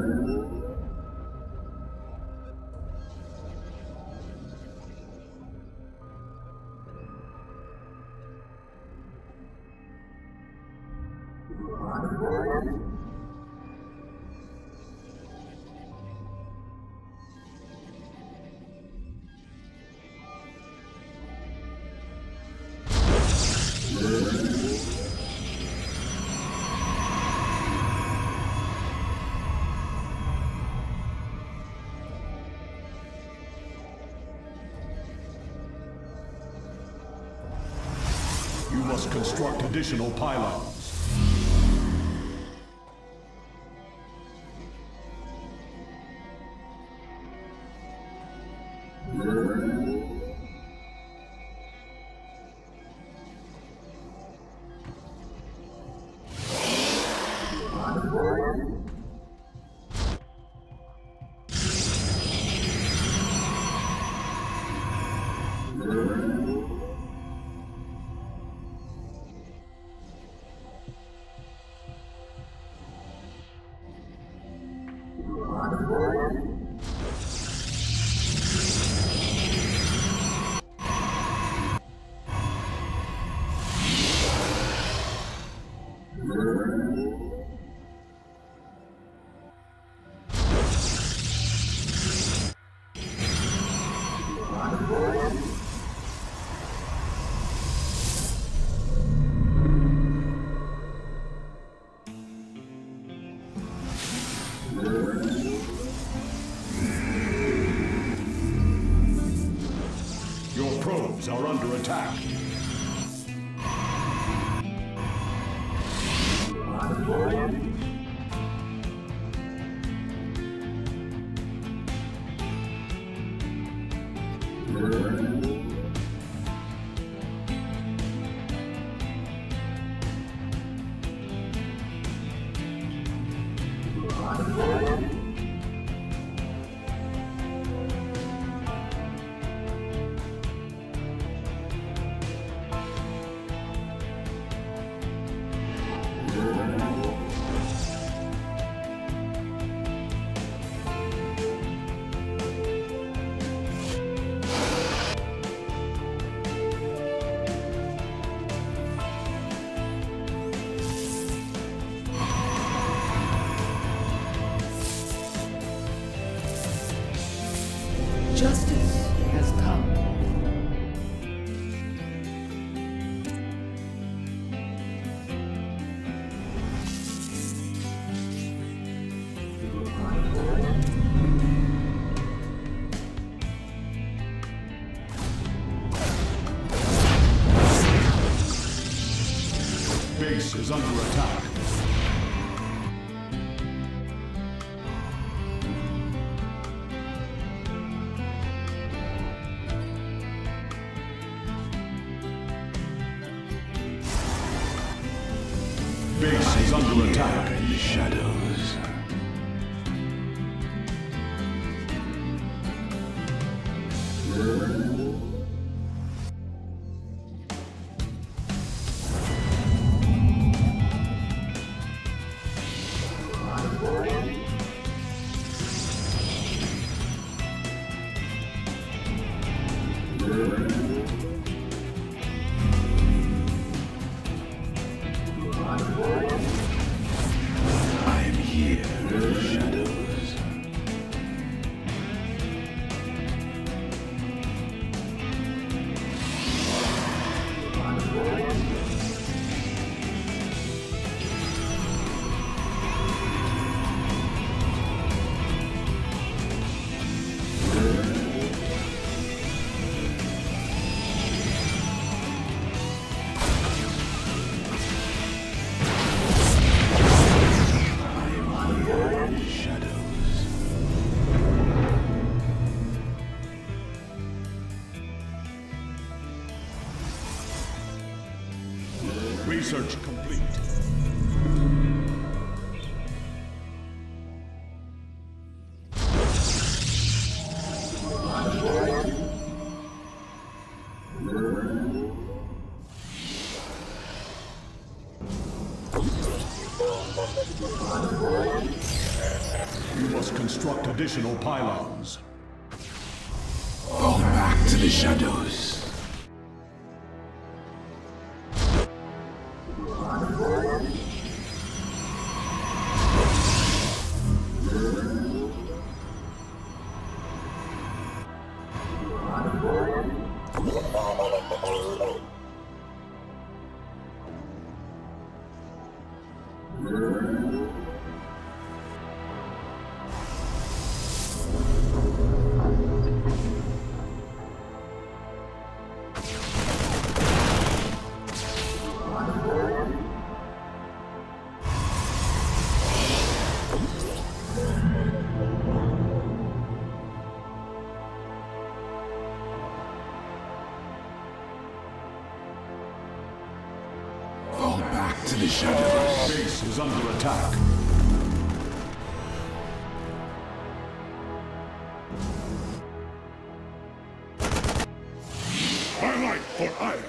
You must construct additional pylons. Your probes are under attack. Justice has come. Base is under attack. Base is under attack. In the shadows. I am here in the shadows. Research complete. construct additional pylons. Fall back to the shadows. Fall back to the shadows. Base is under attack. Twilight for ire.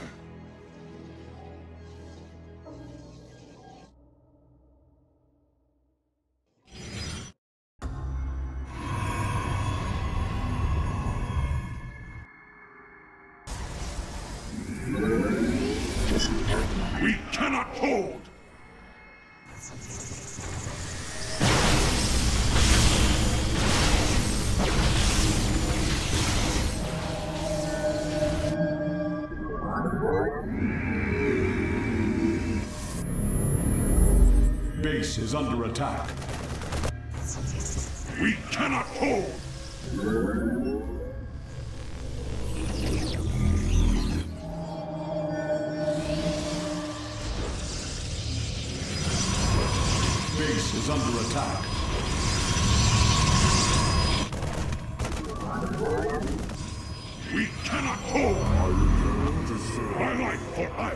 We cannot hold! Base is under attack. We cannot hold! Base is under attack. We cannot hold! Twilight for ire!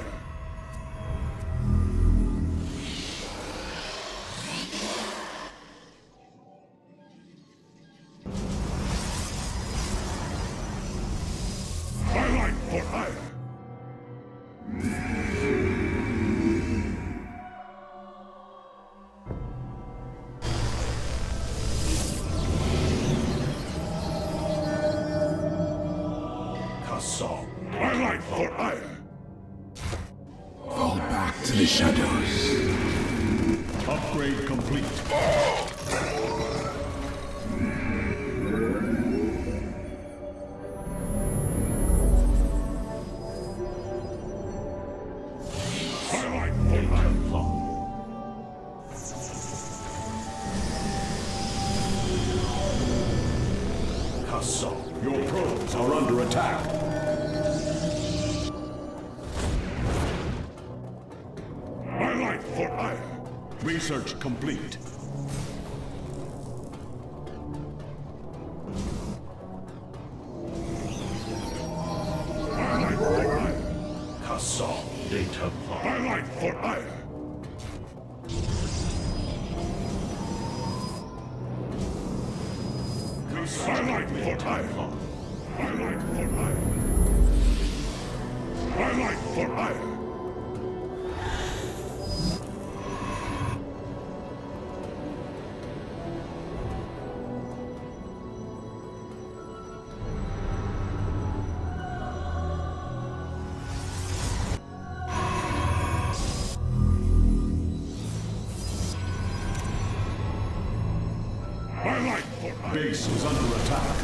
Twilight for ire! Assault. Twilight for ire! Fall back to the shadows. Upgrade complete. Twilight for ire! Assault. Your probes are under attack. Twilight for ire! Research complete. Twilight for ire! Assault. Data block. Twilight for ire! Twilight for ire! Twilight for ire! Twilight for ire! Twilight for ire! Base is under attack.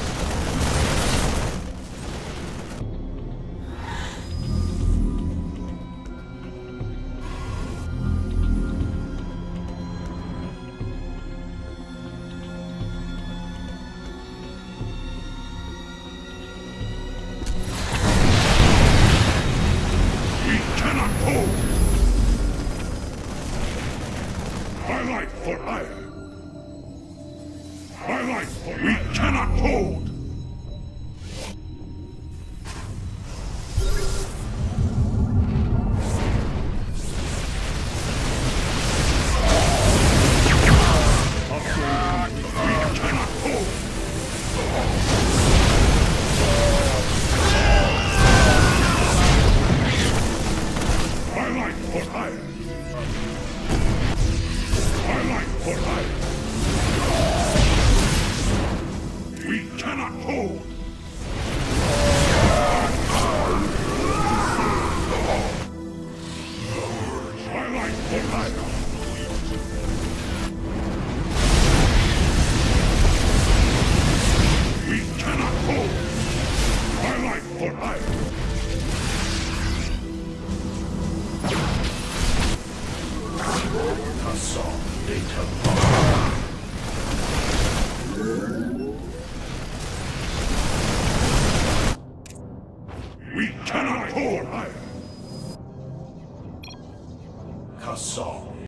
We cannot hold! Twilight for ire! Twilight for we cannot hold! Twilight for ire! They took